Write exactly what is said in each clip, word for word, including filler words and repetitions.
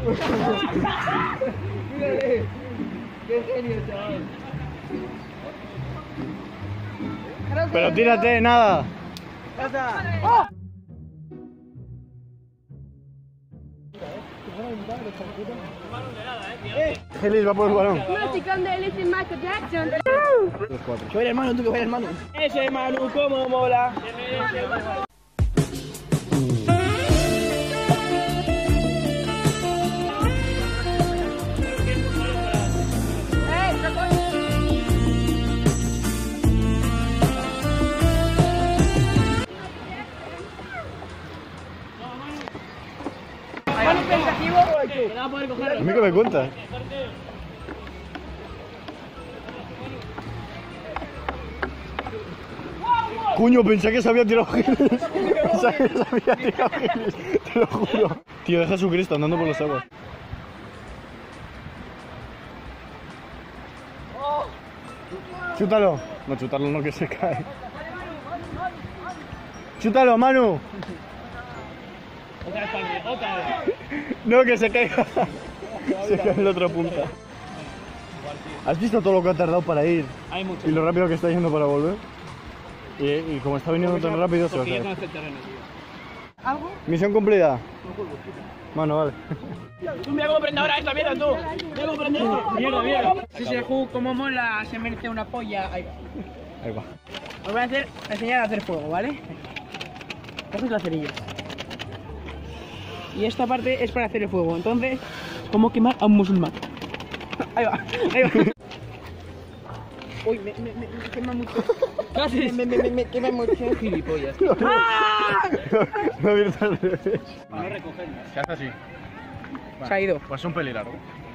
Mírale. Qué genio, chaval. Pero tírate, nada. ¡Oh! Elis va por el balón. Música de Alice y Michael Jackson. Los cuatro. Que vaya hermano, tú que vaya hermano. Ese Manu, cómo mola. Manu pensativo. A mí que me cuentas. Cuño, pensé que se había tirado Giles. Pensé que se había tirado Giles. Te lo juro. Tío, deja su Cristo andando por las aguas. Chútalo. No, chútalo no, que se cae. Chútalo, Manu. Otra vez, otra vez. No, que se caiga. Se cae en la otra punta. ¿Has visto todo lo que ha tardado para ir? Hay mucho. Y lo rápido que está yendo para volver. Y, y como está viniendo tan rápido, se va a Porque ya caer. conoce el terreno, tío. ¿Algo? Misión cumplida. Bueno, vale. Tú mira cómo prende ahora esta mierda, tú. Mira cómo prende esto. Mierda, mierda. Si se juega como mola, se merece una polla. Ahí va. Ahí va. Os voy a hacer, a enseñar a hacer fuego, ¿vale? Coges la cerilla. Y esta parte es para hacer el fuego. Entonces, ¿cómo quemar a un musulmán? Ahí va, ahí va. Uy, me, me, me, me quema mucho. ¿Qué haces? Me, me, me, me quema mucho. Gilipollas. ¡Ah! No abierto al revés. No recogerlo. Se hace así. Se ha ido. Pues un pelín largo.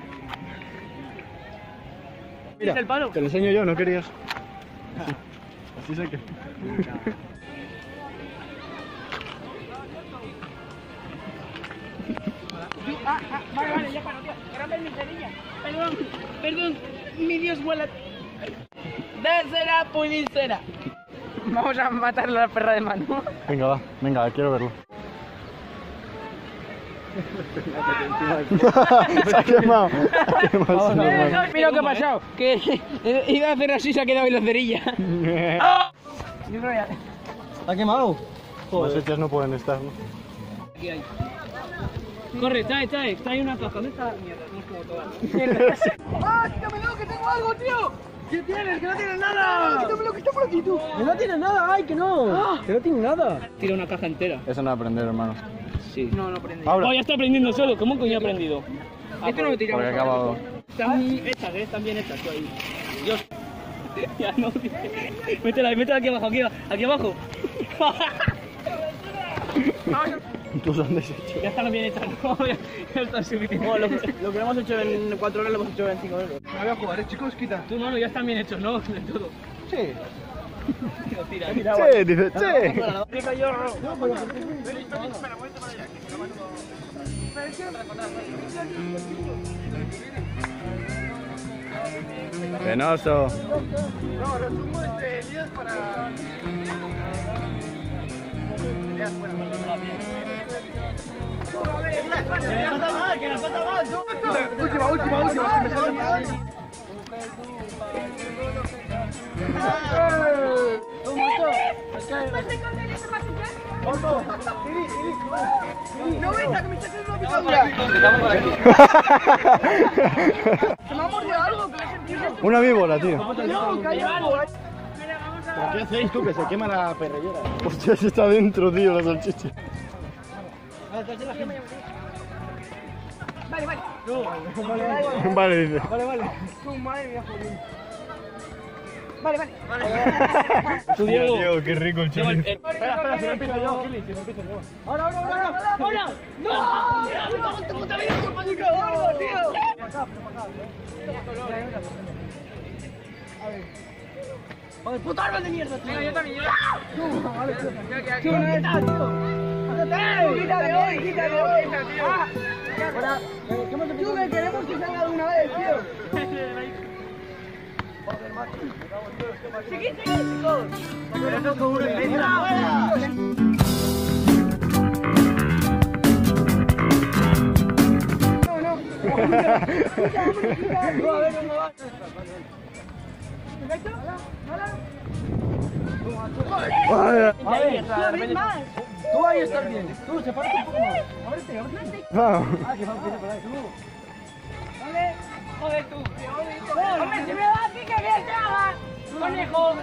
¿Es el palo? Te lo enseño yo, ¿no querías? Así, así sé que. Ah, ah, vale, vale, ya paro, tío. Graba mi cerilla. Perdón, perdón. Mi Dios vuela. Desde la punicera. Vamos a matar a la perra de Manu. Venga, va, venga, quiero verlo. Se ha quemado. Se ha quemado, se ha quemado. Mira lo que ha pasado. Que he ido a hacer así, se ha quedado en la cerilla. Yo creo ya. ¿Está quemado? Las hechas no pueden estar, ¿no? Aquí hay. Corre, trae, trae, trae una caja. ¿Dónde está la mierda? No es como todas. ¡Ah, quítamelo, que tengo algo, tío! ¿Qué tienes? ¡Que no tienes nada! ¡Quítamelo, que está por aquí, tú! ¡Que no tienes nada! ¡Ay, que no! ¡Que no tienes nada! Tira una caja entera. Eso no va a aprender, hermano. Sí. No, no prende. Ahora. Oh, ya está aprendiendo solo. ¿Cómo coño ha aprendido? Esto no lo tiramos. Porque acaba. Están hechas, ¿eh? Están bien hechas. Tú ahí. Dios. Ya no, tío. Métela, métela aquí abajo, aquí, aquí abajo. Tú son deshecho. Ya están bien hechas, no, ya, ya está suficiente. No, lo, que, lo que hemos hecho en cuatro horas lo hemos hecho en cinco minutos. Me voy a jugar, ¿eh, chicos? Quita. Tú, no, no, ya están bien hechos, ¿no? De todo. Sí. Lo tira. Che, dice, che. Penoso. No, resumo este líos para... Última, última, última. Me sale mal. No venga, que me está haciendo una picadura. Se me ha mordido algo, que le he sentido. Una víbora, tío. No, calla. ¿Pero qué hacéis tú? Que se quema la perrellera. Hostia, si está dentro, tío, la salchicha. Vale, vale. Vale, dice. Vale, vale. Tu madre mía, joder. Vale, vale. Tú, Diego. Tío, qué rico el Diego, el- chorizo. el- Espera, espera, si no empiezo yo, Gili, si no empiezo yo. Ahora, ahora, ahora, ahora. ¡No! ¡No! ¡Te puta vida, tu pánico, tío! ¡Joder, puta árbol de mierda, tío! Venga, yo también, yo. ¡Tú! Vale, tío. ¡Tío, no está, tío! ¡Eh! ¡Quita de hoy, quita de hoy! ¡Ah! Ahora, tú que queremos que salga de una vez, tío. ¡Seguid, seguid, chicos! Pero no seguro en medio. No, no. Tú ahí estás bien. Tú, sepárate un poco más. Ábrete, ábrete. Vamos. Ah, que va, que por ahí. Tú. Vale. Joder, tú. Hombre, si me va aquí, que bien te haga. Conejo.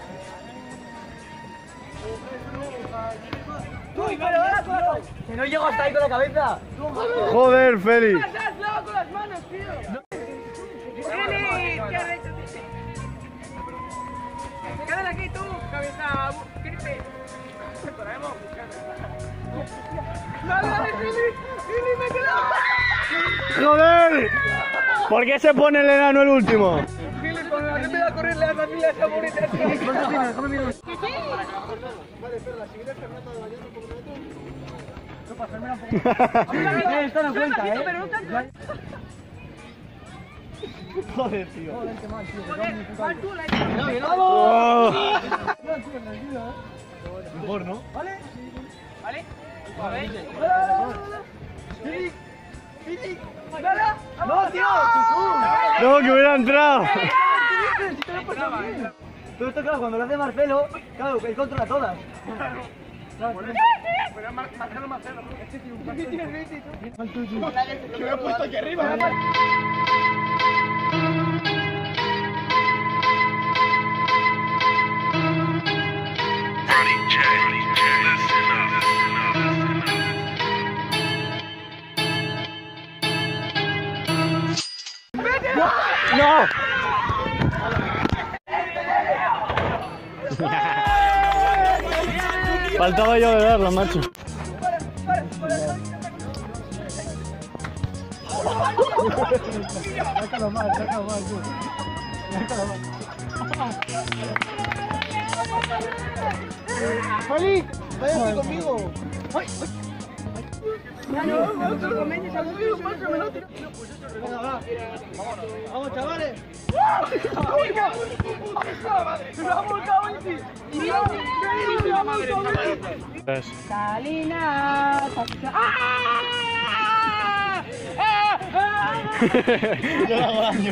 Tú, y vale, vale, que no llego hasta ahí con la cabeza. Joder, Félix. Estás loco con las manos, tío. Félix, ¿qué has hecho? Quédate aquí tú, cabeza. Gripe. Dale, dale, Félix. Félix, me quedo. ¡Joder! ¿Por qué se pone el enano el último? Félix, con la que a correr, le das a mí la saborita. Déjame mirar. Esto no cuenta, ¿eh? Joder, tío. Joder, qué mal, tío. Mal tú, la Oh. Mejor, ¿no? ¿Vale? ¿Vale? ¡No, tío! No, que hubiera entrado. Pero esto, claro, cuando lo hace Marcelo, claro, él controla todas. Pero Marcelo, Marcelo. Este tiene un Que me he puesto aquí arriba. ¡No! Faltaba yo de darlo, macho. Sácalo más, sácalo más, tú. Sácalo más. ¡Félix! ¡Váyate conmigo! ¡Ay! Venga, va. Vamos, chavales. Salinas. ¡Ah! Yo le hago daño.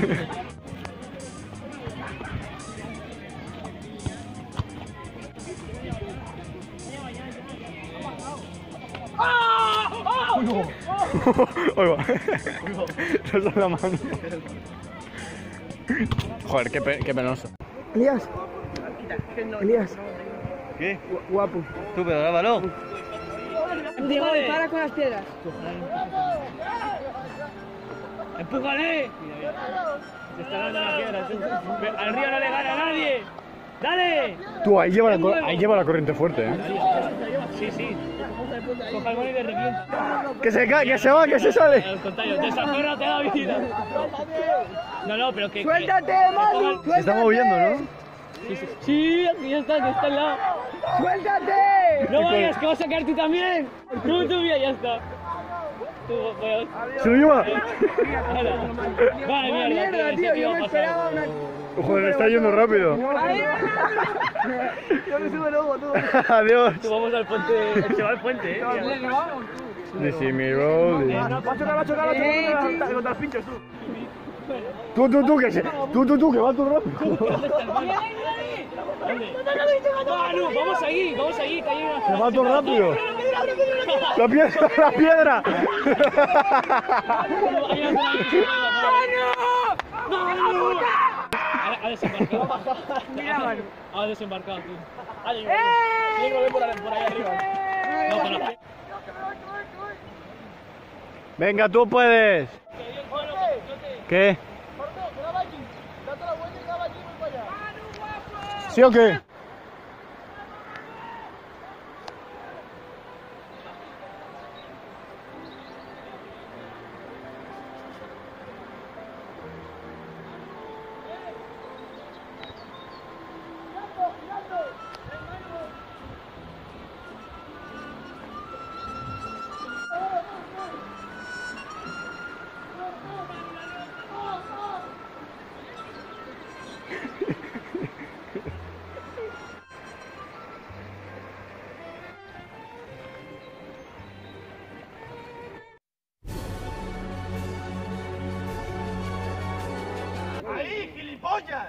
Oiga. No es la mano. Joder, qué, pe qué penoso. Elías. Elías. ¿Qué? Guapo. Tú, pero grábalo. Diego, para con las piedras. ¡Empújale! Se está dando la piedra. Al río no le gana a nadie. ¡Dale! Tú, ahí lleva la, cor ahí lleva la corriente fuerte, ¿eh? Sí, sí. Coja el mano y le revienta. Que se cae, que se va, que se sale. Al contrario, desaférrate la vida. No, no, pero que... ¡Suéltate, Manu! Se está moviendo, ¿no? Sí, sí. Sí, aquí ya está, que está al lado. ¡Suéltate! No vayas, que vas a caer tú también. Tú, tú, mira, ya está. Tú, pues... ¡Se lo lleva! Vale, mierda, Mierda, tío, yo me esperaba una... Joder, está yendo rápido. Yo me subo luego, tú. Adiós. Tú vamos al puente, se va al puente, eh. This is me rolling. Va a chocar, va a chocar, va a chocar contra los pinchos, tú. Tú, tú, tú, que se... Tú, tú, tú, que va tú rápido. Manu, vamos ahí, vamos ahí, que hay una... Se va tú rápido. La piedra, la piedra. ¡Manu! Ha desembarcado. Mira, Manu. Ha desembarcado, tú. Ha llegado. Tiene que volver por ahí, por ahí arriba. No, pero... Venga, tú puedes. ¿Qué? ¿Sí o qué? pollas!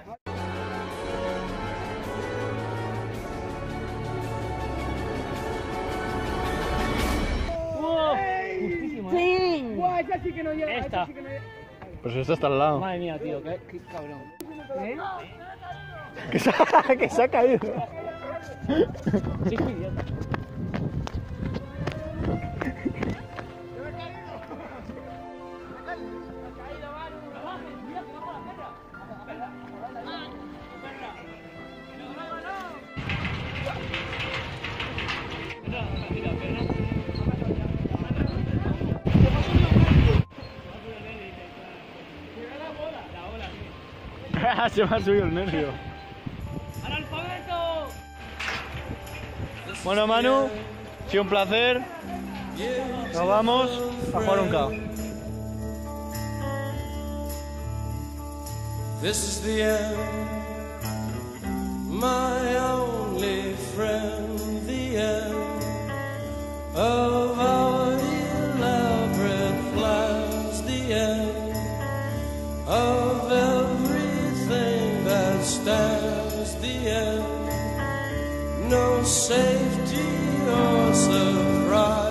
Justísimo, ¿eh? Sí. Guau, esa sí que no llega. Esta. Esa sí que no llega. Pues esta está al lado. Madre mía, tío, qué, qué cabrón. ¿Eh? Que se ha, que se ha caído. Sí, fui idiota. Se me ha subido el nervio. ¡Analfabeto! Bueno, Manu, ha sido un placer. Nos vamos a jugar un K. This is the end, my only friend, the end of our elaborate plans, the end of everything that stands, the end, no safety or surprise.